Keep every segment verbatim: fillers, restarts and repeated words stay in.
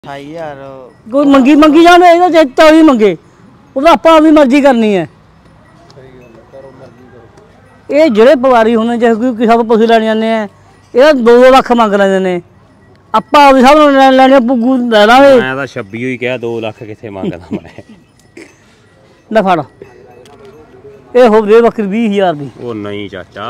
अठाई हजार कोई मंगी मंगी जाने ये चौबी मंगे वो आप भी मर्जी करनी है। ये ਜਿਹੜੇ ਪਵਾਰੀ ਹੁੰਦੇ ਚਾਹੇ ਕੋਈ ਕਿਸੇ ਤੋਂ ਪਸ਼ੂ ਲੈਣ ਜਾਂਦੇ ਆ ਇਹ दो दो ਲੱਖ ਮੰਗ ਲੈਂਦੇ ਨੇ ਆਪਾਂ ਉਹ ਸਭ ਨੂੰ ਲੈਣ ਲੈਣੇ ਪੁੱਗੂ ਲੈ ਲਾਂਗੇ। ਮੈਂ ਤਾਂ ਛੱਬੀ ਹੀ ਕਿਹਾ दो ਲੱਖ ਕਿੱਥੇ ਮੰਗਦਾ ਮੈਂ ਲੈ ਫੜ ਇਹ ਹੋ ਗਏ ਬੱਕਰੀ बीस हज़ार ਦੀ। ਉਹ ਨਹੀਂ ਚਾਚਾ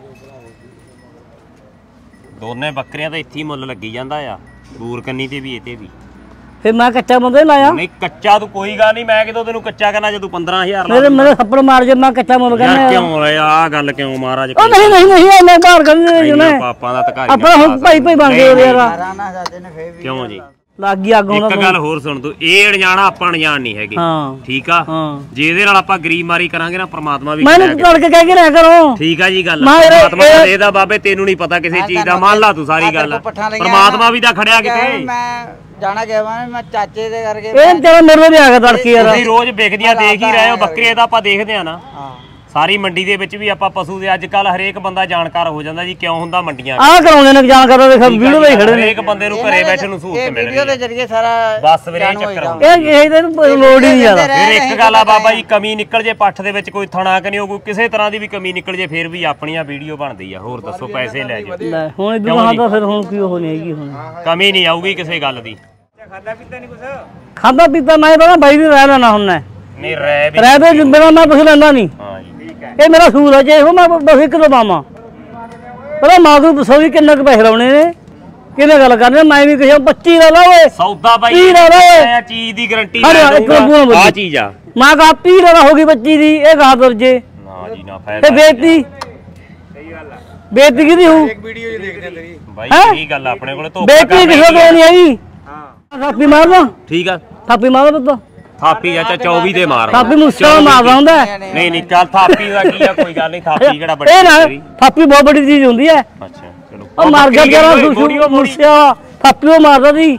ਦੋਨੇ ਬੱਕਰੀਆਂ ਤਾਂ ਇੱਥੇ ਹੀ ਮੁੱਲ ਲੱਗੀ ਜਾਂਦਾ ਆ ਬੂਰ ਕੰਨੀ ਤੇ ਵੀ ਇਹ ਤੇ ਵੀ फिर मैं कच्चा बंदा ही लाया नहीं कच्चा तू कोई गल नहीं मैं कितों तेनू कच्चा कहना जे तू पंद्रह हजार मेरे मेरे थप्पड़ मार जे मैं कच्चा मुल कहना क्यों रे आ गल क्यों महाराज ओ नहीं नहीं नहीं मैं बाहर कर दे ने पापा दा तकारी अपना हुन भाई भाई बन गए यार क्यों जी ਲੱਗ ਗਈ ਅੱਗ ਉਹਨਾਂ ਇੱਕ ਗੱਲ ਹੋਰ ਸੁਣ ਤੂੰ ਇਹ ਅਣਜਾਣਾ ਆਪਾਂ ਅਣਜਾਣ ਨਹੀਂ ਹੈਗੇ ਠੀਕ ਆ ਜੇ ਇਹਦੇ ਨਾਲ ਆਪਾਂ ਗਰੀਬ ਮਾਰੀ ਕਰਾਂਗੇ ਨਾ ਪ੍ਰਮਾਤਮਾ ਵੀ ਮੈਨੂੰ ਤੜਕੇ ਕਹਿ ਕੇ ਰਹਿ ਕਰੋ ਠੀਕ ਆ ਜੀ ਗੱਲ ਪ੍ਰਮਾਤਮਾ ਦਾ ਇਹਦਾ ਬਾਬੇ ਤੈਨੂੰ ਨਹੀਂ ਪਤਾ ਕਿਸੇ ਚੀਜ਼ ਦਾ ਮੰਨ ਲਾ ਤੂੰ ਸਾਰੀ ਗੱਲ ਪ੍ਰਮਾਤਮਾ ਵੀ ਤਾਂ ਖੜਿਆ ਕਿਤੇ ਮੈਂ ਜਾਣਾ ਗਿਆ ਮੈਂ ਚਾਚੇ ਦੇ ਕਰਕੇ ਇਹ ਤੇਰਾ ਮੇਰੇ ਵੀ ਆ ਗਿਆ ਤੜਕੇ ਯਾਰ ਤੁਸੀਂ ਰੋਜ਼ ਵਿਕਦੀਆਂ ਦੇਖ ਹੀ ਰਹੇ ਹੋ ਬੱਕਰੀਆਂ ਤਾਂ ਆਪਾਂ ਦੇਖਦੇ ਆ ਨਾ ਸਾਰੀ ਮੰਡੀ ਦੇ ਵਿੱਚ ਵੀ ਆਪਾਂ ਪਸ਼ੂ ਦੇ ਅੱਜ ਕੱਲ ਹਰੇਕ ਬੰਦਾ ਜਾਣਕਾਰ ਹੋ ਜਾਂਦਾ ਜੀ ਕਿਉਂ ਹੁੰਦਾ ਮੰਡੀਆਂ ਆਹ ਕਰਾਉਂਦੇ ਨੇ ਜਾਣਕਾਰ ਦੇਖ ਵੀਡੀਓ ਦੇ ਖੜੇ ਨੇ ਹਰੇਕ ਬੰਦੇ ਨੂੰ ਘਰੇ ਬੈਠੇ ਨੂੰ ਸਹੂਲਤ ਮਿਲ ਰਹੀ ਹੈ ਵੀਡੀਓ ਦੇ ਜ਼ਰੀਏ ਸਾਰਾ ਬਸ ਵੀਰੇ ਚੱਕਰ ਇਹ ਇਹ ਇਹਨੂੰ ਲੋੜ ਹੀ ਨਹੀਂ ਜ਼ਿਆਦਾ ਫਿਰ ਇੱਕ ਗੱਲ ਆ ਬਾਬਾ ਜੀ ਕਮੀ ਨਿਕਲ ਜੇ ਪੱਠ ਦੇ ਵਿੱਚ ਕੋਈ ਥਣਾ ਕਿ ਨਹੀਂ ਹੋ ਕੋਈ ਕਿਸੇ ਤਰ੍ਹਾਂ ਦੀ ਵੀ ਕਮੀ ਨਿਕਲ ਜੇ ਫਿਰ ਵੀ ਆਪਣੀਆਂ ਵੀਡੀਓ ਬਣਦੀ ਆ ਹੋਰ ਦੱਸੋ ਪੈਸੇ ਲੈ ਜਾਓ ਲੈ ਹੁਣ ਇਦੋਂ ਬਾਅਦ ਤਾਂ ਫਿਰ ਹੁਣ ਕੀ ਹੋ ਨਹੀਂ ਹੈਗੀ ਹੁਣ ਕਮੀ ਨਹੀਂ ਆਊਗੀ ਕਿਸੇ ਗੱਲ ਦੀ ਖਾਦਾ ਪੀਤਾ ਨਹੀਂ ਕੁਛ ਖਾਦਾ ਪੀਤਾ ਮੈਂ ਤਾਂ ਬਾਈ ਦੀ ਰਹਿ ਲੈਣਾ ਹੁਣ ਨਹੀਂ ਰਹਿ ਵੀ ਰਹਿ ਦੇ ਮੇਰਾ ਮੈਂ ਕੁਛ ਲੈਂਦਾ ਨਹੀਂ ਹਾਂ ਜੀ ਇਹ ਮੇਰਾ ਸੂਲ ਹੈ ਜੇ ਉਹ ਮੈਂ ਬਸ ਇੱਕ ਦੋ ਪਾਵਾਂ ਪਰ ਮਾਂ ਨੂੰ ਦੱਸੋ ਵੀ ਕਿੰਨੇ ਕੁ ਪੈਸੇ ਲਾਉਣੇ ਨੇ ਕਿਹਨੇ ਗੱਲ ਕਰਨੀ ਮੈਂ ਵੀ ਕਿਸੇ ਪੱਚੀ ਲੈ ਲਾ ਓਏ ਸੌਦਾ ਬਾਈ ਤੀਹ ਲੈ ਲਾ ਓਏ ਚੀਜ਼ ਦੀ ਗਾਰੰਟੀ ਆ ਚੀਜ਼ ਆ ਮਾਂ ਕਾ ਤੀਹ ਲੈ ਲਾ ਹੋ ਗਈ ਪੱਚੀ ਦੀ ਇਹ ਗਾ ਦਰਜੇ ਨਾ ਜੀ ਨਾ ਫਾਇਦਾ ਤੇ ਬੇਇੱਜ਼ਤੀ ਸਹੀ ਗੱਲ ਆ ਬੇਇੱਜ਼ਤੀ ਕਿਹਦੀ ਹੋਊ ਇੱਕ ਵੀਡੀਓ ਜੀ ਦੇਖਦੇ ਤੇਰੀ ਬਾਈ ਕੀ ਗੱਲ ਆਪਣੇ ਕੋਲੇ ਧੋਖਾ ਬੇਇੱਜ਼ਤੀ ਕਿਸੇ ਕੋਲ ਨਹੀਂ ਆਈ ਹਾਂ ਥਾਪੀ ਮਾਰ ਲਾ ਠੀਕ ਆ ਥਾਪੀ ਮਾਰ ਪੁੱਤ ਥਾਪੀ ਚਾਚਾ ਚੌਵੀ ਦੇ ਮਾਰ ਥਾਪੀ ਮੁੱਸਾ ਮਾਰਦਾ ਹੁੰਦਾ ਨਹੀਂ ਨਹੀਂ ਚੱਲ ਥਾਪੀ ਦਾ ਕੀ ਆ ਕੋਈ ਗੱਲ ਨਹੀਂ ਥਾਪੀ ਕਿਹੜਾ ਵੱਡੀ ਇਹ ਨਾ ਥਾਪੀ ਬਹੁਤ ਵੱਡੀ ਚੀਜ਼ ਹੁੰਦੀ ਹੈ ਅੱਛਾ ਚਲੋ ਉਹ ਮਾਰ ਗਿਆ ਜਰਾ ਮੁੱਸਿਆ ਥਾਪੀ ਉਹ ਮਾਰਦਾ ਸੀ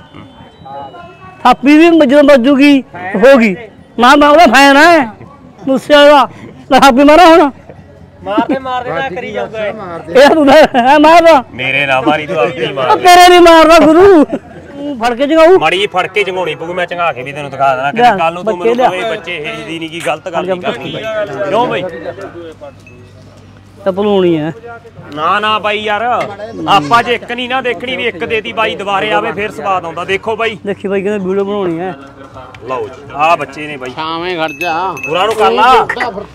ਥਾਪੀ ਵੀ ਜਦੋਂ ਵੱਜੂਗੀ ਹੋਗੀ ਮਾਂ ਮਾਂ ਉਹਦਾ ਫੈਨ ਹੈ ਮੁੱਸਿਆ ਦਾ ਥਾਪੀ ਮਾਰਾ ਹੁਣ ਮਾਰ ਤੇ ਮਾਰ ਦੇਣਾ ਕਰੀ ਜਾਊਗਾ ਇਹ ਤੂੰ ਹੈ ਮਾਰਦਾ ਮੇਰੇ ਨਾਲ ਮਾਰੀ ਤੂੰ ਆਪਣੀ ਮਾਰ ਤੇਰੇ ਨਹੀਂ ਮਾਰਦਾ ਗੁਰੂ ਫੜ ਕੇ ਜਗਾਉ ਮੜੀ ਜੀ ਫੜ ਕੇ ਜੰਗਾਉਣੀ ਪਊ ਮੈਂ ਚੰਗਾ ਕੇ ਵੀ ਤੈਨੂੰ ਦਿਖਾ ਦੇਣਾ ਕਿ ਕੱਲ ਨੂੰ ਤੂੰ ਮੈਨੂੰ ਕਹੇ ਬੱਚੇ ਹੇਜਦੀ ਨਹੀਂ ਕੀ ਗਲਤ ਗੱਲ ਨਹੀਂ ਕਰਨੀ ਬਾਈ ਕਿਉਂ ਬਾਈ ਤਾਂ ਭਲੂਣੀ ਹੈ ਨਾ ਨਾ ਬਾਈ ਯਾਰ ਆਪਾਂ ਜੇ ਇੱਕ ਨਹੀਂ ਨਾ ਦੇਖਣੀ ਵੀ ਇੱਕ ਦੇਤੀ ਬਾਈ ਦੁਬਾਰੇ ਆਵੇ ਫਿਰ ਸਵਾਦ ਆਉਂਦਾ ਦੇਖੋ ਬਾਈ ਦੇਖੀ ਬਾਈ ਕਹਿੰਦੇ ਵੀਡੀਓ ਬਣਾਉਣੀ ਹੈ ਲਓ ਜੀ ਆਹ ਬੱਚੇ ਨੇ ਬਾਈ ਛਾਵੇਂ ਖੜ ਜਾ ਪੂਰਾ ਨੂੰ ਕਰ ਲਾ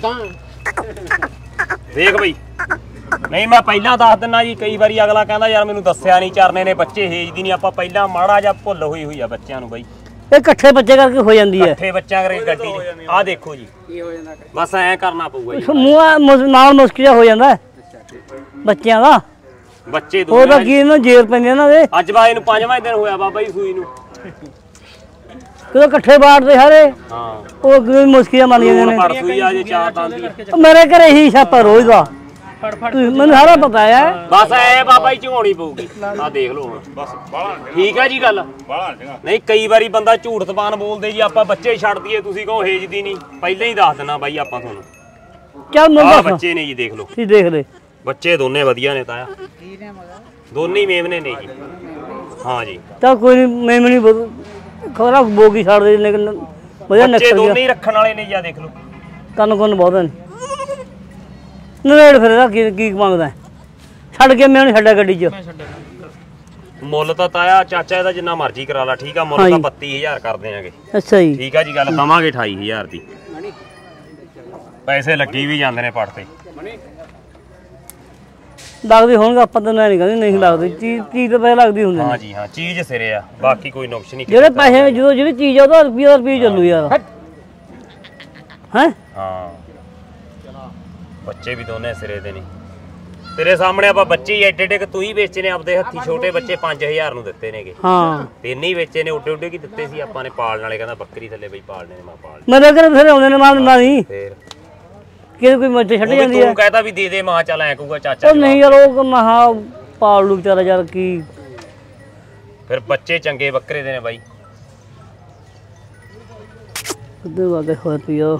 ਦੇਖ ਬਾਈ ਨਹੀਂ ਮੈਂ ਪਹਿਲਾਂ ਦੱਸ ਦਿੰਦਾ ਜੀ ਕਈ ਵਾਰੀ ਅਗਲਾ ਕਹਿੰਦਾ ਯਾਰ ਮੈਨੂੰ ਦੱਸਿਆ ਨਹੀਂ ਚਰਨੇ ਨੇ ਬੱਚੇ ਹੇਜਦੀ ਨਹੀਂ ਆਪਾਂ ਪਹਿਲਾਂ ਮਾੜਾ ਜਿਹਾ ਭੁੱਲ ਹੋਈ ਹੋਈ ਆ ਬੱਚਿਆਂ ਨੂੰ ਬਾਈ ਇਹ ਇਕੱਠੇ ਬੱਚੇ ਕਰਕੇ ਹੋ ਜਾਂਦੀ ਹੈ ਇਕੱਠੇ ਬੱਚਿਆਂ ਕਰਕੇ ਗੱਡੀ ਚ ਆਹ ਦੇਖੋ ਜੀ ਕੀ ਹੋ ਜਾਂਦਾ ਬਸ ਐਂ ਕਰਨਾ ਪਊਗਾ ਜੀ ਮੂੰਹ ਨਾਲ ਮੁਸਕ ਜਾ ਹੋ ਜਾਂਦਾ ਬੱਚਿਆਂ ਦਾ ਬੱਚੇ ਦੋ ਉਹਦਾ ਕੀ ਇਹਨਾਂ ਜੇਰ ਪੈਂਦੇ ਇਹਨਾਂ ਦੇ ਅੱਜ ਬਾਈ ਨੂੰ ਪੰਜਵਾਂ ਦਿਨ ਹੋਇਆ ਬਾਬਾ ਜੀ ਸੂਈ ਨੂੰ ਕਿਉਂ ਇਕੱਠੇ ਬਾੜਦੇ ਸਾਰੇ ਹਾਂ ਉਹ ਕਿਵੇਂ ਮੁਸਕੀਆਂ ਮੰਨ ਜਾਂਦੇ ਨੇ ਪੜ ਸੂਈ ਆ ਜੇ ਚਾਰ ਦੰਦ ਮੇਰੇ ਘਰੇ ਹੀ ਛਾਪਾ ਰੋਜ਼ ਦਾ ਮੈਨੂੰ ਸਾਰਾ ਪਤਾ ਹੈ ਬਸ ਐ ਬਾਬਾ ਜੀ ਝੋਣੀ ਪਊਗੀ ਆ ਦੇਖ ਲਓ ਹੁਣ ਬਸ ਠੀਕ ਹੈ ਜੀ ਗੱਲ ਨਹੀਂ ਕਈ ਵਾਰੀ ਬੰਦਾ ਝੂਠ ਤਬਾਨ ਬੋਲਦੇ ਜੀ ਆਪਾਂ ਬੱਚੇ ਛੱਡ ਦਈਏ ਤੁਸੀਂ ਕਹੋ ਹੇਜਦੀ ਨਹੀਂ ਪਹਿਲਾਂ ਹੀ ਦੱਸ ਦੇਣਾ ਬਾਈ ਆਪਾਂ ਤੁਹਾਨੂੰ ਚੱਲ ਮੈਂ ਆਹ ਬੱਚੇ ਨੇ ਜੀ ਦੇਖ ਲਓ ਕੀ ਦੇਖਦੇ ਬੱਚੇ ਦੋਨੇ ਵਧੀਆ ਨੇ ਤਾਇਆ ਕੀ ਨੇ ਮਗਾ ਦੋਨੇ ਮੇਮਨੇ ਨੇ ਜੀ ਹਾਂ ਜੀ ਤਾਂ ਕੋਈ ਨਹੀਂ ਮੈਂ ਨਹੀਂ ਖਬਰਾਂ ਬੋਗੀ ਛੱਡ ਦੇ ਲੇਕਿਨ ਵਧੀਆ ਬੱਚੇ ਨਿਕਲ ਦੋਨੇ ਹੀ ਰੱਖਣ ਵਾਲੇ ਨੇ ਜੀ ਆ ਦੇਖ ਲਓ ਕੰਨ ਕੰਨ ਬਹੁਤ ਨੇ ਨਵੇੜ ਫਿਰ ਇਹਦਾ ਕੀ ਕੀ ਮੰਗਦਾ ਛੱਡ ਕੇ ਮੈਂ ਨਹੀਂ ਛੱਡਿਆ ਗੱਡੀ 'ਚ ਮੁੱਲ ਤਾਂ ਤਾਇਆ ਚਾਚਾ ਇਹਦਾ ਜਿੰਨਾ ਮਰਜ਼ੀ ਕਰਾ ਲਾ ਠੀਕ ਆ ਮੁੱਲ ਤਾਂ ਬੱਤੀ ਹਜ਼ਾਰ ਕਰਦੇ ਆਂਗੇ ਅੱਛਾ ਜੀ ਠੀਕ ਆ ਜੀ ਗੱਲ ਦਵਾਂਗੇ ਅਠਾਈ ਹਜ਼ਾਰ ਦੀ ਪੈਸੇ ਲੱਗੀ ਵੀ ਜਾਂਦੇ ਨੇ ਪੱਟ ਤੇ ਲੱਗਦੇ ਹੋਣਗੇ ਆਪਾਂ ਤਾਂ ਨਹੀਂ ਕਹਿੰਦੇ ਨਹੀਂ ਲੱਗਦੀ ਚੀਜ਼ ਚੀਜ਼ ਤਾਂ ਪੈਸੇ ਲੱਗਦੀ ਹੁੰਦੀ ਹਾਂ ਜੀ ਹਾਂ ਚੀਜ਼ ਸਿਰੇ ਆ ਬਾਕੀ ਕੋਈ ਨੁਕਸ ਨਹੀਂ ਜਿਹੜੇ ਪੈਸੇ ਜਦੋਂ ਜਿਹੜੀ ਚੀਜ਼ ਆ ਉਹਦਾ ਰੁਪਈਆ ਰੁਪਈਆ ਚੱਲੂ ਯਾਰ ਹੈ ਹਾਂ ਬੱਚੇ ਵੀ ਦੋਨੇ ਸਿਰੇ ਦੇ ਨੇ ਤੇਰੇ ਸਾਹਮਣੇ ਆਪਾਂ ਬੱਚੇ ਹੀ ਐਡੇ ਐਡੇ ਕਿ ਤੂੰ ਹੀ ਵੇਚੇ ਨੇ ਆਪਦੇ ਹੱਥੀ ਛੋਟੇ ਬੱਚੇ ਪੰਜ ਹਜ਼ਾਰ ਨੂੰ ਦਿੱਤੇ ਨੇਗੇ ਹਾਂ ਤਿੰਨ ਹੀ ਵੇਚੇ ਨੇ ਉੱਡੇ ਉੱਡੇ ਕੀ ਦਿੱਤੇ ਸੀ ਆਪਾਂ ਨੇ ਪਾਲਣ ਵਾਲੇ ਕਹਿੰਦਾ ਬੱਕਰੀ ਥੱਲੇ ਬਈ ਪਾਲਣੇ ਨੇ ਮੈਂ ਪਾਲ ਮੇਰੇ ਘਰੇ ਫਿਰ ਆਉਂਦੇ ਨੇ ਮਾਂ ਦਿੰਦਾ ਨਹੀਂ ਫੇਰ ਕਿਤੇ ਕੋਈ ਮੱਝ ਛੱਡ ਜਾਂਦੀ ਹੈ ਤੂੰ ਕਹਤਾ ਵੀ ਦੇ ਦੇ ਮਾਂ ਚੱਲ ਐ ਕਹੂਗਾ ਚਾਚਾ ਉਹ ਨਹੀਂ ਯਾਰ ਉਹ ਮਹਾ ਪਾਲ ਲੂ ਵਿਚਾਰਾ ਯਾਰ ਕੀ ਫਿਰ ਬੱਚੇ ਚੰਗੇ ਬੱਕਰੇ ਦੇ ਨੇ ਬਾਈ ਉਹਦੇ ਵਾਗੇ ਹੋਏ ਪਿਓ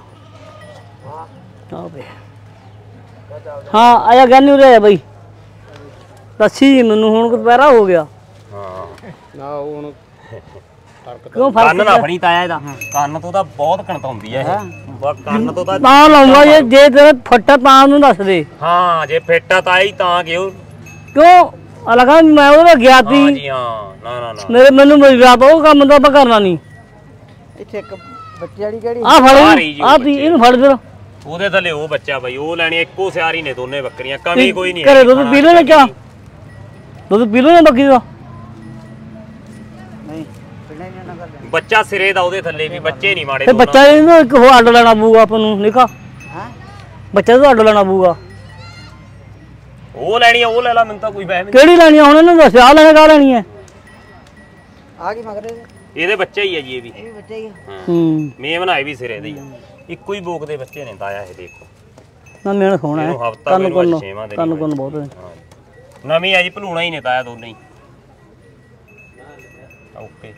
ਆ ਬੇ ਹਾਂ ਆਇਆ ਗਾਨੀ ਉਰੇ ਆ ਬਈ ਦੱਸੀ ਮੈਨੂੰ ਹੁਣ ਦੁਪਹਿਰਾ ਹੋ ਗਿਆ ਹਾਂ ਨਾ ਹੁਣ ਕਿਉਂ ਕੰਨ ਫਰਕ ਨਾ ਫੜੀ ਤਾਇਆ ਇਹਦਾ ਕੰਨ ਤੋਂ ਤਾਂ ਬਹੁਤ ਕਣਤਾਉਂਦੀ ਐ ਇਹ ਬਸ ਕੰਨ ਤੋਂ ਤਾਂ ਤਾਂ ਲਾਉਂਗਾ ਜੇ ਜੇ ਤੇਰੇ ਫੱਟਾ ਤਾਂ ਉਹਨੂੰ ਦੱਸ ਦੇ ਹਾਂ ਜੇ ਫੇਟਾ ਤਾਇਆ ਹੀ ਤਾਂ ਕਿਉਂ ਕਿਉਂ ਅਲਗਾ ਮੈਂ ਉਹਦਾ ਗਿਆ ਹਾਂ ਤੀ ਜੀ ਹਾਂ ਨਾ ਨਾ ਨਾ ਮੇਰੇ ਮੈਨੂੰ ਮਿਲਿਆ ਤਾਂ ਉਹ ਕੰਮ ਤਾਂ ਆਪਾਂ ਕਰਨਾ ਨਹੀਂ ਇੱਥੇ ਇੱਕ ਬੱਚੇ ਵਾਲੀ ਕਿਹੜੀ ਆ ਫੜ ਸਾਰੀ ਜੀ ਆ ਪੀ ਇਹਨੂੰ ਫੜ ਫਿਰ ਉਹਦੇ ਥੱਲੇ ਉਹ ਬੱਚਾ ਬਾਈ ਉਹ ਲੈਣੀ ਇੱਕੋ ਸਿਆਰੀ ਨੇ ਦੋਨੇ ਬੱਕਰੀਆਂ ਕਮੀ ਕੋਈ ਨਹੀਂ ਘਰੇ ਦੁੱਧ ਪੀ ਲੋ ਨਾ ਕਿਆ ਦੁੱਧ ਪੀ ਲੋ ਨਾ ਬੱਕਰੀ ਦਾ ਨਹੀਂ ਪੀਣਾ ਹੀ ਨਾ ਕਰਦੇ ਬੱਚਾ ਸਿਰੇ ਦਾ ਉਹਦੇ ਥੱਲੇ ਵੀ ਬੱਚੇ ਨਹੀਂ ਮਾੜੇ ਤੇ ਬੱਚਾ ਇਹਨੂੰ ਇੱਕ ਹੋਰ ਅੱਡ ਲੈਣਾ ਪਊਗਾ ਆਪਾਂ ਨੂੰ ਨਿਕਾ ਹਾਂ ਬੱਚਾ ਤੋਂ ਅੱਡ ਲੈਣਾ ਪਊਗਾ ਉਹ ਲੈਣੀ ਆ ਉਹ ਲੈ ਲਾ ਮੈਨੂੰ ਤਾਂ ਕੋਈ ਵਹਿਮ ਨਹੀਂ ਕਿਹੜੀ ਲੈਣੀ ਆ ਹੁਣ ਇਹਨੂੰ ਦੱਸਿਆ ਆ ਲੈਣੇ ਕਾ ਲੈਣੀ ਹੈ ਆ ਕੀ ਮਗਰੇ ਇਹਦੇ ਬੱਚੇ ਹੀ ਆ ਜੀ ਇਹ ਵੀ ਇਹ ਵੀ ਬੱਚੇ ਹੀ ਆ ਹੂੰ ਮੈਂ ਬਣਾਏ ਵੀ ਸਿਰੇ ਦੇ ਹੀ ਆ ਇੱਕੋ ਹੀ ਬੋਕ ਦੇ ਬੱਚੇ ਨੇ ਤਾਇਆ ਇਹ ਦੇਖੋ ਨਾ ਮੇਨ ਸੋਹਣਾ ਹੈ ਇਹਨੂੰ ਹਫਤਾ ਕੰਨ ਮੈਨੂੰ ਕੋਲ ਅੱਜ ਛੇਵਾਂ ਦਿਨ ਕੰਨ ਹੀ ਕੋਲ ਬਹੁਤ ਹੈ ਹਾਂ। ਨਵੀਂ ਆ ਜੀ ਭਲੂਣਾ ਹੀ ਨੇ ਤਾਇਆ ਦੋਨੇ ਹੀ ਓਕੇ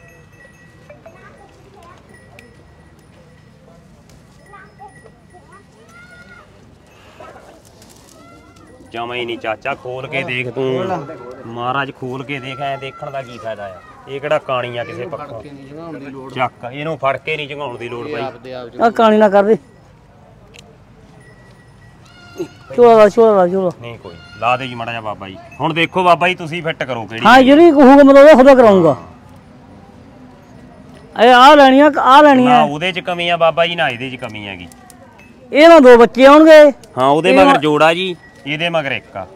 ਜਮਾ ਹੀ ਨਹੀਂ ਚਾਚਾ ਖੋਲ ਕੇ ਦੇਖ ਤੂੰ ਮਹਾਰਾਜ ਖੋਲ ਕੇ ਦੇਖ ਐ ਦੇਖਣ ਦਾ ਕੀ ਫਾਇਦਾ ਆ ਇਹ ਕਿਹੜਾ ਕਾਣੀ ਆ ਕਿਸੇ ਪੱਖੋਂ ਚੱਕ ਇਹਨੂੰ ਫੜ ਕੇ ਨਹੀਂ ਝੰਗਾਉਣ ਦੀ ਲੋੜ ਬਾਈ ਆ ਕਾਣੀ ਨਾ ਕਰ ਦੇ ਚੋਲਾ ਦਾ ਚੋਲਾ ਦਾ ਚੋਲਾ ਨਹੀਂ ਕੋਈ ਲਾ ਦੇ ਜੀ ਮਾੜਾ ਜਿਹਾ ਬਾਬਾ ਜੀ ਹੁਣ ਦੇਖੋ ਬਾਬਾ ਜੀ ਤੁਸੀਂ ਫਿੱਟ ਕਰੋ ਕਿਹੜੀ ਹਾਂ ਜਿਹੜੀ ਕਹੂਗਾ ਮੈਂ ਉਹਦਾ ਖੁਦਾ ਕਰਾਉਂਗਾ ਇਹ ਆ ਲੈਣੀਆਂ ਆ ਨਾ ਲੈਣੀਆਂ ਉਹਦੇ ਚ ਕਮੀ ਆ ਬਾਬਾ ਜੀ ਨਾ ਇਹਦੇ ਚ ਕਮੀ ਹੈਗੀ ਇਹ ਨਾ ਦੋ ਬੱਚੇ ਆਉਣਗੇ ਹਾਂ ਉਹਦੇ ਮਗਰ ਜੋੜਾ ਜੀ ਇਹਦੇ ਮਗਰ ਇੱਕ ਆ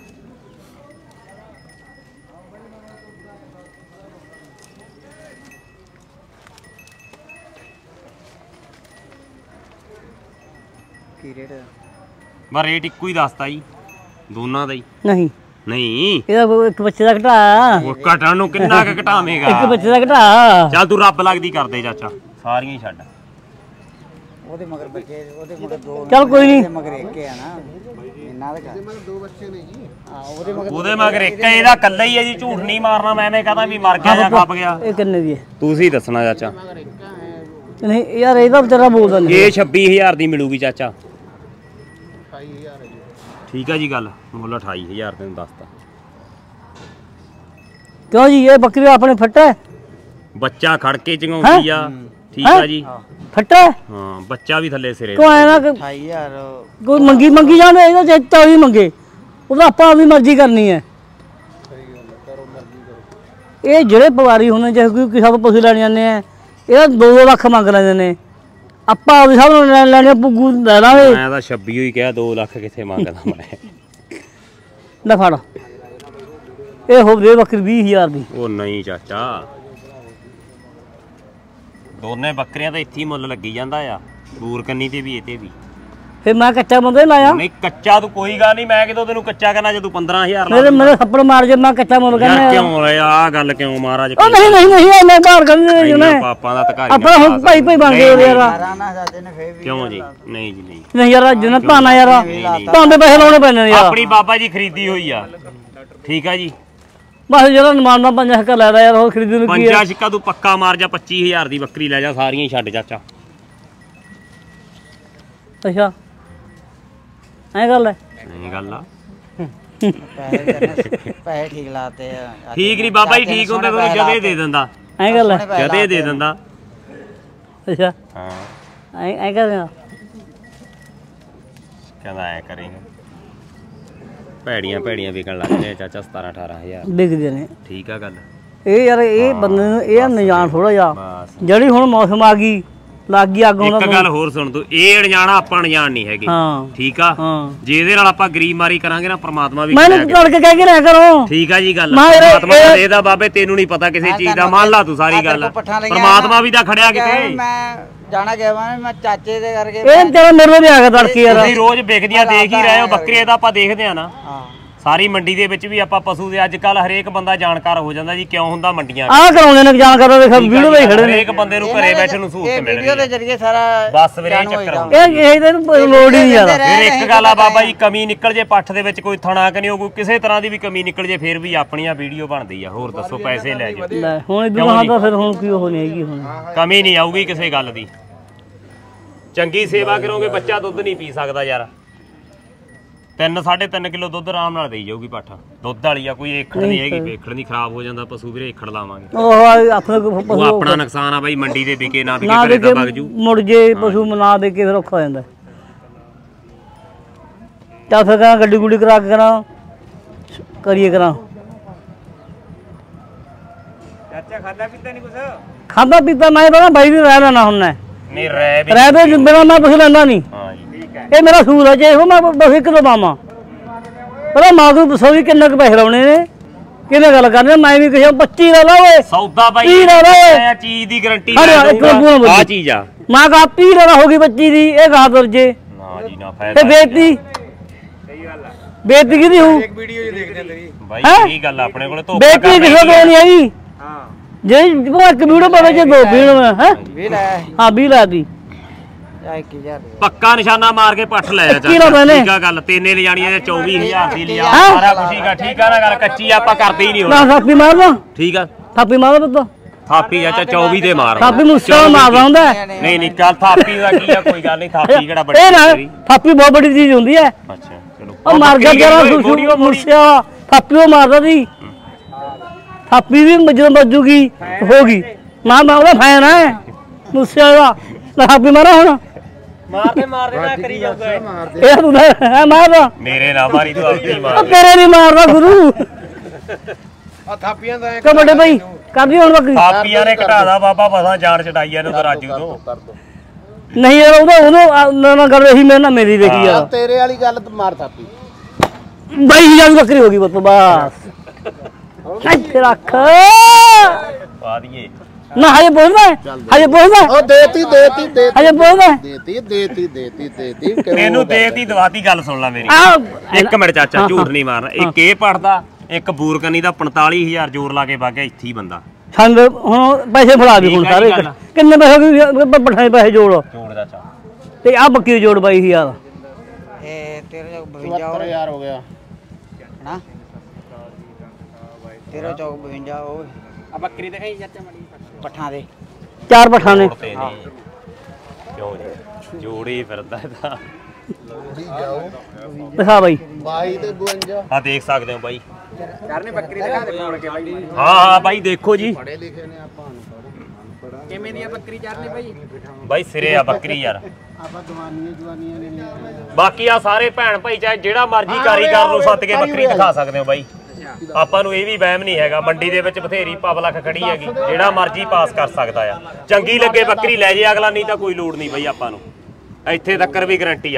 ਕੀ ਰੇਟ ਬਾ ਰੇਟ ਇੱਕੋ ਹੀ ਦੱਸਤਾ ਜੀ ਦੋਨਾਂ ਦਾ ਹੀ ਨਹੀਂ ਨਹੀਂ ਇਹਦਾ ਇੱਕ ਬੱਚੇ ਦਾ ਘਟਾ ਉਹ ਘਟਣ ਨੂੰ ਕਿੰਨਾ ਕੁ ਘਟਾਵੇਂਗਾ ਇੱਕ ਬੱਚੇ ਦਾ ਘਟਾ ਚੱਲ ਤੂੰ ਰੱਬ ਲੱਗਦੀ ਕਰਦੇ ਚਾਚਾ ਸਾਰੀਆਂ ਹੀ ਛੱਡ ਉਹਦੇ ਮਗਰ ਬੱਚੇ ਉਹਦੇ ਮਗਰ ਦੋ ਚੱਲ ਕੋਈ ਨਹੀਂ ਮਗਰ ਇੱਕ ਆ ਨਾ ਇੰਨਾ ਦਾ ਉਹਦੇ ਮਗਰ ਦੋ ਬੱਚੇ ਨੇ ਜੀ ਹਾਂ ਉਹਦੇ ਮਗਰ ਉਹਦੇ ਮਗਰ ਇੱਕ ਆ, ਇਹਦਾ ਕੱਲਾ ਹੀ ਹੈ ਜੀ ਝੂਠ ਨਹੀਂ ਮਾਰਨਾ ਮੈਂ ਐਵੇਂ ਕਹਦਾ ਵੀ ਮਰ ਗਿਆ ਜਾਂ ਖੱਪ ਗਿਆ ਇਹ ਕਿੰਨੇ ਦੀ ਹੈ ਤੁਸੀਂ ਦੱਸਣਾ ਚਾਚਾ ਨਹੀਂ ਯਾਰ ਇਹਦਾ ਵਿਚਾਰਾ ਬੋਲਦਾ ਨਹੀਂ ਇਹ ਛੱਬੀ ਹਜ਼ਾਰ ਦੀ ਮਿਲੂਗੀ ਚਾਚਾ ਅਠਾਈ ਹਜ਼ਾਰ ਹੈ ਜੀ ਠੀਕ ਆ ਜੀ ਗੱਲ ਮੁੱਲ ਅਠਾਈ ਹਜ਼ਾਰ ਤੈਨੂੰ ਦੱਸਤਾ ਕਿਉਂ ਜੀ ਇਹ ਬੱਕਰੀ ਆਪਣੇ ਫੱਟਾ ਹੈ ਬੱਚਾ ਖੜ ਕੇ ਚੰਗਾਉਂਦੀ ਆ ਠੀਕ ਆ ਜੀ ਫੱਟਾ ਹੈ ਹਾਂ ਬੱਚਾ ਵੀ ਥੱਲੇ ਸਿਰੇ ਕਿਉਂ ਆਇਆ ਨਾ ਕਿ ਅਠਾਈ ਹਜ਼ਾਰ ਕੋਈ ਮੰਗੀ ਮੰਗੀ ਜਾਂਦੇ ਇਹਦਾ ਜੇ ਚੌਵੀ ਮੰਗੇ ਉਹਦਾ ਆਪਾਂ ਆਪਣੀ ਮਰਜ਼ੀ ਕਰਨੀ ਹੈ ਇਹ ਜਿਹੜੇ ਪਵਾਰੀ ਹੁੰਦੇ ਜੇ ਕੋਈ ਕਿਸੇ ਤੋਂ ਪਸ਼ੂ ਲੈਣ ਜਾਂਦੇ ਆ ਇਹਦਾ ਦੋ ਦੋ ਲੱਖ ਮੰਗ ਲੈਂਦੇ ਨੇ ਆਪਾਂ ਆਪਦੇ ਸਭ ਨੂੰ ਲੈਣ ਲੈਣੇ ਪੁੱਗੂ ਲੈ ਲਾਂਗੇ ਮੈਂ ਤਾਂ ਛੱਬੀ ਹੀ ਕਿਹਾ ਦੋ ਲੱਖ ਕਿੱਥੇ ਮੰਗਦਾ ਮੈਂ ਲੈ ਫੜ ਇਹ ਹੋ ਦੇ ਬੱਕਰੀ ਵੀਹ ਹਜ਼ਾਰ ਦੀ ਉਹ ਨਹੀਂ ਚਾਚਾ ਦੋਨੇ ਬੱਕਰੀਆਂ ਤਾਂ ਇੱਥੇ ਹੀ ਮੁੱਲ ਲੱਗੀ ਜਾਂਦਾ ਆ ਬੂਰ ਕੰਨੀ ਤੇ ਵੀ ਇਹ ਤੇ ਵੀ ਫਿਰ ਮੈਂ ਕੱਚਾ ਬੰਦੇ ਲਾਇਆ ਨਹੀਂ ਕੱਚਾ ਤੂੰ ਕੋਈ ਗੱਲ ਨਹੀਂ ਮੈਂ ਕਿਦੋਂ ਤੈਨੂੰ ਕੱਚਾ ਕਰਨਾ ਜੇ ਤੂੰ ਪੰਦਰਾਂ ਹਜ਼ਾਰ ਲਾ ਮੇਰੇ ਮੇਰੇ ਥੱਪੜ ਮਾਰ ਜੇ ਮੈਂ ਕੱਚਾ ਮੁੱਲ ਯਾਰ ਕਰਨਾ ਕਿਉਂ ਰੇ ਆ ਗੱਲ ਕਿਉਂ ਮਹਾਰਾਜ ਉਹ ਨਹੀਂ ਨਹੀਂ ਨਹੀਂ ਮੈਂ ਘਰ ਕਰਦੇ ਨੇ ਇੰਨਾ ਪਾਪਾਂ ਦਾ ਧਕਾਰੀ ਆਪਾਂ ਹੁਣ ਭਾਈ ਭਾਈ ਬਣ ਗਏ ਯਾਰ ਰਾਣਾ ਜਾਂਦੇ ਨੇ ਫੇਰ ਵੀ ਕਿਉਂ ਜੀ ਨਹੀਂ ਜੀ ਨਹੀਂ ਨਹੀਂ ਯਾਰ ਜਿੰਨਾ ਭਾਣਾ ਯਾਰ ਭਾਂਦੇ ਪੈਸੇ ਲਾਉਣੇ ਪੈਣੇ ਨੇ ਯਾਰ ਆਪਣੀ ਬਾਬਾ ਜੀ ਖਰੀਦੀ ਹੋਈ ਆ ਠੀਕ ਆ ਜੀ ਬਸ ਜਿਹੜਾ ਨਮਾਨਾ ਪੰਜਾ ਹੱਕਾ ਲੈਦਾ ਯਾਰ ਉਹ ਖਰੀਦੀ ਨੂੰ ਕੀ ਹੈ ਪੰਜਾ ਛਿੱਕਾ ਤੂੰ ਪੱਕਾ ਮਾਰ ਜਾ ਪੱਚੀ ਹਜ਼ਾਰ ਦੀ ਬੱਕਰੀ ਲੈ ਜਾ ਸਾਰੀਆਂ ਹੀ ਛੱਡ ਚਾਚਾ ਅੱਛਾ ਐ ਗੱਲ ਹੈ ਇਹ ਗੱਲ ਆ ਪੈਸੇ ਪੈਸੇ ਠੀਕ ਲਾਤੇ ਆ ਠੀਕ ਨਹੀਂ ਬਾਬਾ ਜੀ ਠੀਕ ਹੁੰਦੇ ਤੁਹਾਨੂੰ ਜਦੇ ਦੇ ਦਿੰਦਾ ਐ ਗੱਲ ਹੈ ਜਦੇ ਦੇ ਦਿੰਦਾ ਅੱਛਾ ਹਾਂ ਐ ਐ ਕਰਦੇ ਆ ਕਹਿੰਦਾ ਐ ਕਰੇਗਾ ਭੈੜੀਆਂ ਭੈੜੀਆਂ ਵਿਕਣ ਲੱਗ ਜਾਂਦੇ ਚਾਚਾ ਸਤਾਰਾਂ ਅਠਾਰਾਂ ਹਜ਼ਾਰ ਵਿਕਦੇ ਨੇ ਠੀਕ ਆ ਗੱਲ ਇਹ ਯਾਰ ਇਹ ਬੰਦੇ ਨੂੰ ਇਹ ਅਣਜਾਣ ਥੋੜਾ ਜਿਹਾ ਬਸ ਜਿਹੜੀ ਹੁਣ ਮੌਸਮ ਆ ਗਈ ਲੱਗ ਗਈ ਅੱਗ ਉਹਨਾਂ ਇੱਕ ਗੱਲ ਹੋਰ ਸੁਣ ਤੂੰ ਇਹ ਅਣਜਾਣਾ ਆਪਾਂ ਅਣਜਾਣ ਨਹੀਂ ਹੈਗੇ ਹਾਂ ਠੀਕ ਆ ਹਾਂ ਜੇ ਇਹਦੇ ਨਾਲ ਆਪਾਂ ਗਰੀਬ ਮਾਰੀ ਕਰਾਂਗੇ ਨਾ ਪ੍ਰਮਾਤਮਾ ਵੀ ਮੈਨੂੰ ਕਰਿਆ ਤੜਕੇ ਕਹਿ ਕੇ ਰਹਿ ਕਰੋ ਠੀਕ ਆ ਜੀ ਗੱਲ ਮੈਂ ਇਹ- ਪ੍ਰਮਾਤਮਾ ਦਾ ਇਹ- ਦੇਦਾ ਬਾਬੇ ਤੈਨੂੰ ਨਹੀਂ ਪਤਾ ਕਿਸੇ ਚੀਜ਼ ਦਾ ਮੰਨ ਲਾ ਤੂੰ ਸਾਰੀ ਗੱਲ ਪ੍ਰਮਾਤਮਾ ਵੀ ਤਾਂ ਖੜਿਆ ਕਿਤੇ ਮੈਂ ਜਾਣਾ ਗਿਆ ਮੈਂ ਚਾਚੇ ਦੇ ਕਰਕੇ ਇਹ ਤੇਰਾ ਮੇਰੇ ਵੀ ਆ ਗਿਆ ਤੜਕੇ ਯਾਰ ਤੁਸੀਂ ਰੋਜ਼ ਵਿਕਦੀਆਂ ਦੇਖ ਹੀ ਰਹੇ ਹੋ ਬੱਕਰੀਆਂ ਤਾਂ ਆਪਾਂ ਦੇਖਦੇ ਆ ਨਾ ਹਾਂ ਸਾਰੀ ਮੰਡੀ ਦੇ ਵਿੱਚ ਵੀ ਆਪਾਂ ਪਸ਼ੂ ਦੇ ਅੱਜ ਕੱਲ ਹਰੇਕ ਬੰਦਾ ਜਾਣਕਾਰ ਹੋ ਜਾਂਦਾ ਜੀ ਕਿਉਂ ਹੁੰਦਾ ਮੰਡੀਆਂ ਆਹ ਕਰਾਉਂਦੇ ਨੇ ਜਾਣ ਕਰੋ ਦੇਖ ਵੀਡੀਓ ਦੇ ਖੜੇ ਨੇ ਹਰੇਕ ਬੰਦੇ ਨੂੰ ਘਰੇ ਬੈਠੇ ਨੂੰ ਸਹੂਲਤ ਮਿਲ ਰਹੀ ਵੀਡੀਓ ਦੇ ਹੈ ਜ਼ਰੀਏ ਸਾਰਾ ਬਸ ਵੀਰੇ ਇਹ ਚੱਕਰ ਹੁੰਦਾ ਇਹ ਇਹ ਇਹਨੂੰ ਲੋੜ ਹੀ ਨਹੀਂ ਯਾਰ ਫਿਰ ਇੱਕ ਗੱਲ ਆ ਬਾਬਾ ਜੀ ਕਮੀ ਨਿਕਲ ਜੇ ਪੱਠ ਦੇ ਵਿੱਚ ਕੋਈ ਥਣਾ ਕਿ ਨਹੀਂ ਹੋ ਕੋਈ ਕਿਸੇ ਤਰ੍ਹਾਂ ਦੀ ਵੀ ਕਮੀ ਨਿਕਲ ਜੇ ਫਿਰ ਵੀ ਆਪਣੀਆਂ ਵੀਡੀਓ ਬਣਦੀ ਆ ਹੋਰ ਦੱਸੋ ਪੈਸੇ ਲੈ ਜਾਓ ਲੈ ਹੁਣ ਇਦੋਂ ਬਾਅਦ ਤਾਂ ਫਿਰ ਹੁਣ ਕੀ ਉਹ ਨਹੀਂ ਹੈਗੀ ਹੁਣ ਕਮੀ ਨਹੀਂ ਆਊਗੀ ਕਿਸੇ ਗੱਲ ਦੀ ਚੰਗੀ ਸੇਵਾ ਕਰੋਗੇ ਬੱਚਾ ਦੁੱਧ ਨਹੀਂ ਪੀ ਸਕਦਾ ਯਾਰ ਤਿੰਨ ਸਾਢੇ ਤਿੰਨ ਕਿਲੋ ਦੁੱਧ ਆਰਾਮ ਨਾਲ ਦੇਈ ਜਾਊਗੀ ਪੱਠ ਦੁੱਧ ਵਾਲੀ ਆ ਕੋਈ ਏਖੜ ਨਹੀਂ ਹੈਗੀ ਏਖੜ ਨਹੀਂ ਖਰਾਬ ਹੋ ਜਾਂਦਾ ਪਸ਼ੂ ਵੀਰੇ ਏਖੜ ਲਾਵਾਂਗੇ ਉਹ ਆਪਣੇ ਉਹ ਆਪਣਾ ਨੁਕਸਾਨ ਆ ਬਾਈ ਮੰਡੀ ਦੇ ਵਿਕੇ ਨਾ ਵਿਕੇ ਨਾ ਘਰੇ ਦੇ ਤਾਂ ਵਗ ਜੂ ਮੁੜ ਜੇ ਪਸ਼ੂ ਨਾ ਦੇ ਕੇ ਫਿਰ ਔਖਾ ਹੋ ਜਾਂਦਾ ਚੱਲ ਫਿਰ ਕਰਾਂ ਗੱਡੀ ਗੁੱਡੀ ਕਰਾ ਕੇ ਕਰਾਂ ਕਰੀਏ ਕਰਾਂ ਚਾਚਾ ਖਾਦਾ ਪੀਤਾ ਨਹੀਂ ਕੁਛ ਖਾਦਾ ਪੀਤਾ ਮੈਂ ਤਾਂ ਬਾਈ ਵੀ ਰਹਿ ਲੈਣਾ ਹੁਣ ਨਹੀਂ ਰਹਿ ਵੀ ਰਹਿ ਦੇ ਬਿਨਾਂ ਮੈਂ ਕੁਛ ਲੈਂਦਾ ਨਹੀਂ ਹਾਂ ਜੀ ਠੀਕ ਹੈ ਇਹ ਮੇਰਾ ਸੂਲ ਹੈ ਜੇ ਉਹ ਮੈਂ ਬਸ ਇੱਕ ਦੋ ਪਾਵਾਂ ਪਤਾ ਮਾਂ ਨੂੰ ਦੱਸੋ ਵੀ ਕਿੰਨੇ ਕੁ ਪੈਸੇ ਲਾਉਣੇ ਨੇ ਕਿਹਨੇ ਗੱਲ ਕਰਨੀ ਮੈਂ ਵੀ ਕਿਹਾ ਪੱਚੀ ਲੈ ਲਾ ਓਏ ਸੌਦਾ ਬਾਈ ਤੀਹ ਲੈ ਲਾ ਓਏ ਇਹ ਚੀਜ਼ ਦੀ ਗਾਰੰਟੀ ਅਰੇ ਇੱਕ ਬੂਹਾ ਬੋਲੀ। ਆ ਚੀਜ਼ ਆ ਮਾਂ ਕਹਾ ਤੀਹ ਲੈ ਲਾ ਹੋ ਗਈ ਬੱਚੀ ਦੀ ਇਹ ਕਹਾ ਦਰਜੇ ਨਾ ਜੀ ਨਾ ਤੇ ਫਾਇਦਾ ਬੇਇੱਜ਼ਤੀ ਬੇਇੱਜ਼ਤੀ ਕਿਹਦੀ ਹੋਊ ਇੱਕ ਵੀਡੀਓ ਜੀ ਦੇਖਦੇ ਆ ਤੇਰੀ ਬਾਈ ਹੈਂ? ਇਹ ਗੱਲ ਆਪਣੇ ਕੋਲੇ ਧੋਖਾ ਬੇਇੱਜ਼ਤੀ ਕਿਸੇ ਤੋਂ ਨਹੀਂ ਆਈ ਹਾਂ ਜੇ ਉਹ ਇੱਕ ਵੀਡੀਓ ਪਾਵੇ ਜੇ ਦੋ ਵੀਡੀਓ ਹੈ ਵੀ ਲੈ ਹਾਂ ਵੀਹ ਲੈ ਦੀ ਜਾ ਇੱਕ ਹਜ਼ਾਰ ਪੱਕਾ ਨਿਸ਼ਾਨਾ ਮਾਰ ਕੇ ਪੱਠ ਲੈ ਜਾ ਕੀ ਲਾਉਂਦੇ ਨੇ? ਠੀਕ ਆ ਗੱਲ ਤੇਨੇ ਲਿਜਾਣੀ ਹੈ ਚੌਵੀ ਹਜ਼ਾਰ ਦੀ ਲਿਆ ਹੈਂ? ਸਾਰਾ ਕੁਝ ਠੀਕ ਆ ਠੀਕ ਆ ਨਾ ਗੱਲ ਕੱਚੀ ਆਪਾਂ ਕਰਦੇ ਹੀ ਨਹੀਂ ਨਾ ਹੁਣ ਥਾਪੀ ਮਾਰਦਾ ਠੀਕ ਆ ਥਾਪੀ ਮਾਰਦਾ ਪੁੱਤ ਥਾਪੀ ਚਾਚਾ ਚੌਵੀ ਦੇ ਮਾਰ ਥਾਪੀ ਮੁੱਸਾ ਮਾਰਦਾ ਹੁੰਦਾ ਹੈ। ਨਹੀਂ ਨਹੀਂ ਚੱਲ ਥਾਪੀ ਦਾ ਕੀ ਆ ਕੋਈ ਗੱਲ ਨਹੀਂ ਥਾਪੀ ਕਿਹੜਾ ਵੱਡੀ ਇਹ ਨਾ ਤੇਰੀ ਥਾਪੀ ਬਹੁਤ ਵੱਡੀ ਚੀਜ਼ ਹੁੰਦੀ ਹੈ ਅੱਛਾ ਚਲੋ ਉਹ ਮਰ ਗਿਆ ਬੱਕਰੀ ਜਰਾ ਹੋਈ, ਮੋੜੀ ਉਹ ਮੋੜੀ। ਮੁੱਸਿਆ ਥਾਪੀ ਉਹ ਮਾਰਦਾ ਸੀ ਥਾਪੀ ਵੀ ਜਦੋਂ ਵੱਜੂਗੀ ਹੋਗੀ ਨਾ ਮੈਂ ਉਹਦਾ ਫੈਨ ਹੈ ਮੁੱਸਿਆ ਦਾ ਲੈ ਥਾਪੀ ਮਾਰਾ ਹੁਣ ਮਾਰਦੇ ਮਾਰਦੇ ਨਾ ਕਰੀ ਜਾਊਗਾ ਇਹ ਤੂੰ ਹੈ ਮਾਰਦਾ ਮੇਰੇ ਨਾਲ ਮਾਰੀ ਤੂੰ ਆਪਣੀ ਉਹ ਮਾਰ ਤੇਰੇ ਨਹੀਂ ਮਾਰਦਾ ਗੁਰੂ ਆ ਥਾਪੀਆਂ ਦਾ ਕਿ ਵੱਡੇ ਭਾਈ ਕਰਦੀ ਹੁਣ ਬੱਕਰੀ ਥਾਪੀਆਂ ਨੇ ਘਟਾਦਾ ਬਾਬਾ ਮਸਾਂ ਜਾਨ ਛਡਾਈ ਇਹਨੂੰ ਤਾਂ ਰਾਜੂ ਤੋਂ ਨਹੀਂ ਯਾਰ ਉਹਦਾ ਉਹਨੂੰ ਨਾ ਕਰ ਰਹੀ ਮੇਰੇ ਨਾਲ ਮੇਰੀ ਦੇਖੀ ਯਾਰ ਤੇਰੇ ਵਾਲੀ ਗੱਲ ਤੇ ਮਾਰ ਥਾਪੀ ਬਾਈ ਹਜ਼ਾਰ ਦੀ ਬੱਕਰੀ ਹੋ ਗਈ ਬਸ ਬਸ ਇੱਥੇ ਰੱਖ ਪਾ ਦਈਏ ਨਾ ਹਜੇ ਬੋਲਦਾ ਹਜੇ ਬੋਲਦਾ ਉਹ ਦੇਤੀ ਦੇਤੀ ਦੇਤੀ ਹਜੇ ਬੋਲਦਾ ਦੇਤੀ ਦੇਤੀ ਦੇਤੀ ਦੇਤੀ ਇਹਨੂੰ ਦੇਤੀ ਦਵਾਤੀ ਗੱਲ ਸੁਣ ਲੈ ਮੇਰੀ ਆ ਇੱਕ ਮਿੰਟ ਚਾਚਾ ਝੂਠ ਨਹੀਂ ਮਾਰਨਾ ਇੱਕ ਇਹ ਪੜਦਾ ਇੱਕ ਬੂਰਕਨੀ ਦਾ ਪੰਤਾਲੀ ਹਜ਼ਾਰ ਜ਼ੋਰ ਲਾ ਕੇ ਵਗ ਗਿਆ ਇੱਥੇ ਹੀ ਬੰਦਾ ਸੰਗ ਹੁਣ ਪੈਸੇ ਫੜਾ ਦੇ ਹੁਣ ਠੀਕ ਆ ਸਾਰੇ ਜੀ ਗੱਲ। ਕਿੰਨੇ ਪੈਸੇ ਹੋ ਗਏ ਪਠਾਏ ਪੈਸੇ ਜੋੜ ਜੋੜ ਦਾ ਚਾ ਤੇ ਆ ਬੱਕਰੀ ਜੋੜ ਬਾਈ ਹਜ਼ਾਰ ਇਹ ਤੇਰੇ ਜੋ ਬਵੰਜਾ ਯਾਰ ਹੋ ਗਿਆ ਨਾ ਤੇਰੇ ਚੌਕ ਬਵੰਜਾ ਓਏ ਆ ਬੱਕਰੀ ਦਿਖਾਈ ਚਾਚਾ ਮੜੀ ਪੱਠਾਂ ਦੇ ਚਾਰ ਪਠਾਣੇ ਤੇ ਨਹੀਂ ਕਿਉਂ ਜੀ ਜੋੜੀ ਫਿਰਦਾ ਇਹਦਾ ਦਿਖਾ ਬਾਈ ਬਾਈ ਤੇ ਬਵੰਜਾ ਆ ਦੇਖ ਸਕਦੇ ਹੋ ਬਾਈ ਕਰਨੇ ਬੱਕਰੀ ਦਿਖਾ ਦੇ ਕੋਲ ਕੇ ਬਾਈ ਹਾਂ ਹਾਂ ਬਾਈ ਦੇਖੋ ਜੀ ਪੜੇ ਲਿਖੇ ਨੇ ਆਪਾਂ ਅਨਪੜ੍ਹ ਕਿਵੇਂ ਦੀ ਆ ਬੱਕਰੀ ਚਾਰਨੇ ਬਾਈ ਬਾਈ ਸਿਰੇ ਆ ਬੱਕਰੀ ਯਾਰ ਆਪਾਂ ਜਵਾਨੀਆਂ ਜਵਾਨੀਆਂ ਨੇ ਲਿਆ ਬਾਕੀ ਆ ਸਾਰੇ ਭੈਣ ਭਾਈ ਚਾਹੇ ਜਿਹੜਾ ਮਰਜ਼ੀ ਕਾਰੀਗਰ ਨੂੰ ਸੱਦ ਕੇ ਬੱਕਰੀ ਦਿਖਾ ਸਕਦੇ ਹੋ ਬਾਈ ਆਪਾਂ ਨੂੰ ਇਹ ਵੀ ਵਹਿਮ ਨਹੀਂ ਹੈਗਾ ਮੰਡੀ ਦੇ ਵਿੱਚ ਬਥੇਰੀ ਪਬਲਿਕ ਖੜੀ ਹੈਗੀ ਜਿਹੜਾ ਮਰਜ਼ੀ ਪਾਸ ਕਰ ਸਕਦਾ ਆ ਚੰਗੀ ਲੱਗੇ ਬੱਕਰੀ ਲੈ ਜੇ ਅਗਲਾ ਨਹੀਂ ਤਾਂ ਕੋਈ ਲੋੜ ਨਹੀਂ ਬਾਈ ਆਪਾਂ ਨੂੰ ਇੱਥੇ ਤੱਕ ਵੀ ਗਾਰੰਟੀ